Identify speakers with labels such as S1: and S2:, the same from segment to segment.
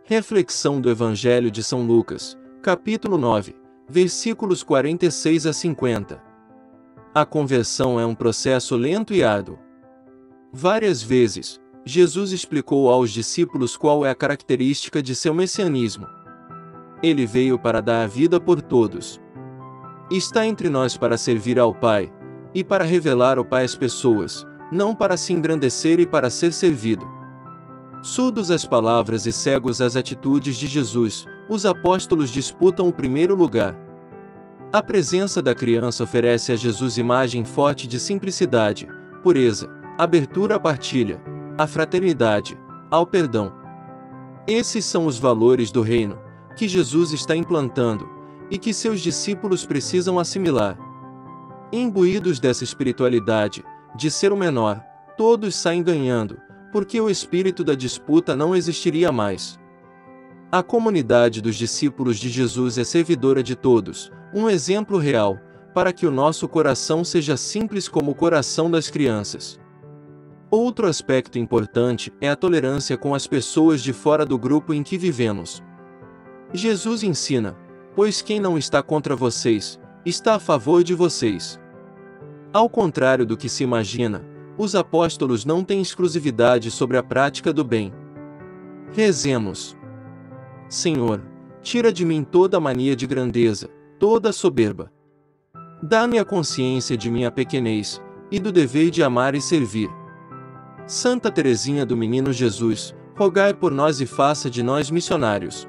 S1: Reflexão do Evangelho de São Lucas, capítulo 9, versículos 46 a 50. A conversão é um processo lento e árduo. Várias vezes, Jesus explicou aos discípulos qual é a característica de seu messianismo. Ele veio para dar a vida por todos. Está entre nós para servir ao Pai, e para revelar ao Pai às pessoas, não para se engrandecer e para ser servido. Surdos às palavras e cegos às atitudes de Jesus, os apóstolos disputam o primeiro lugar. A presença da criança oferece a Jesus imagem forte de simplicidade, pureza, abertura à partilha, à fraternidade, ao perdão. Esses são os valores do reino, que Jesus está implantando, e que seus discípulos precisam assimilar. Imbuídos dessa espiritualidade, de ser o menor, todos saem ganhando, porque o espírito da disputa não existiria mais. A comunidade dos discípulos de Jesus é servidora de todos, um exemplo real, para que o nosso coração seja simples como o coração das crianças. Outro aspecto importante é a tolerância com as pessoas de fora do grupo em que vivemos. Jesus ensina: pois quem não está contra vocês, está a favor de vocês. Ao contrário do que se imagina, os apóstolos não têm exclusividade sobre a prática do bem. Rezemos. Senhor, tira de mim toda a mania de grandeza, toda a soberba. Dá-me a consciência de minha pequenez, e do dever de amar e servir. Santa Teresinha do Menino Jesus, rogai por nós e faça de nós missionários.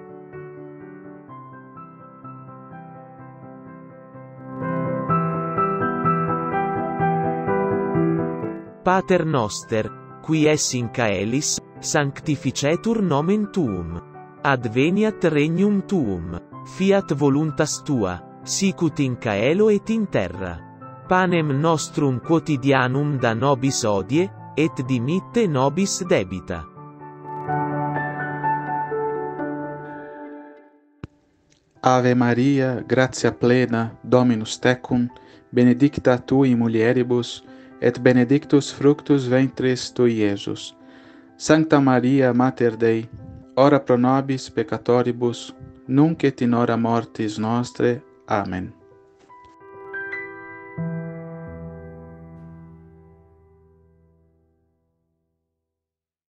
S2: Pater noster, qui es in caelis, sanctificetur nomen tuum. Adveniat regnum tuum, fiat voluntas tua, sicut in caelo et in terra. Panem nostrum quotidianum da nobis hodie, et dimitte nobis debita.
S3: Ave Maria, gratia plena, Dominus tecum, benedicta tu in mulieribus, et benedictus fructus ventris tui, Iesus. Sancta Maria, Mater Dei, ora pro nobis peccatoribus, nunc et in hora mortis nostre. Amen.